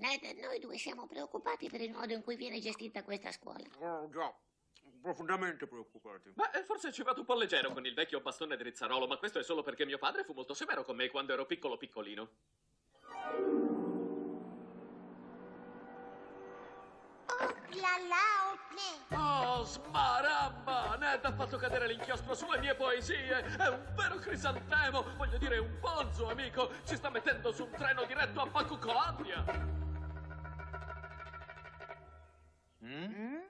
Ted, noi due siamo preoccupati per il modo in cui viene gestita questa scuola. Oh, già, profondamente preoccupati. Beh, forse ci vado un po' leggero con il vecchio bastone drizzarolo, ma questo è solo perché mio padre fu molto severo con me quando ero piccolino. Oh, smaramba! Ned ha fatto cadere l'inchiostro sulle mie poesie! È un vero crisantemo! Voglio dire, un bonzo, amico! Ci sta mettendo su un treno diretto a Bacucolandia!